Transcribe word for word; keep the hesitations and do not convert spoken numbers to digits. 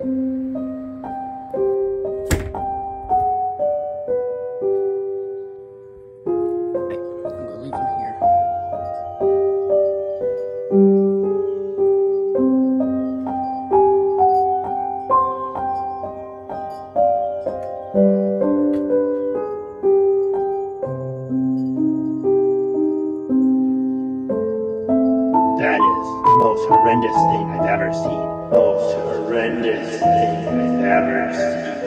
That is the most horrendous thing I've ever seen. Most horrendous thing I've ever seen.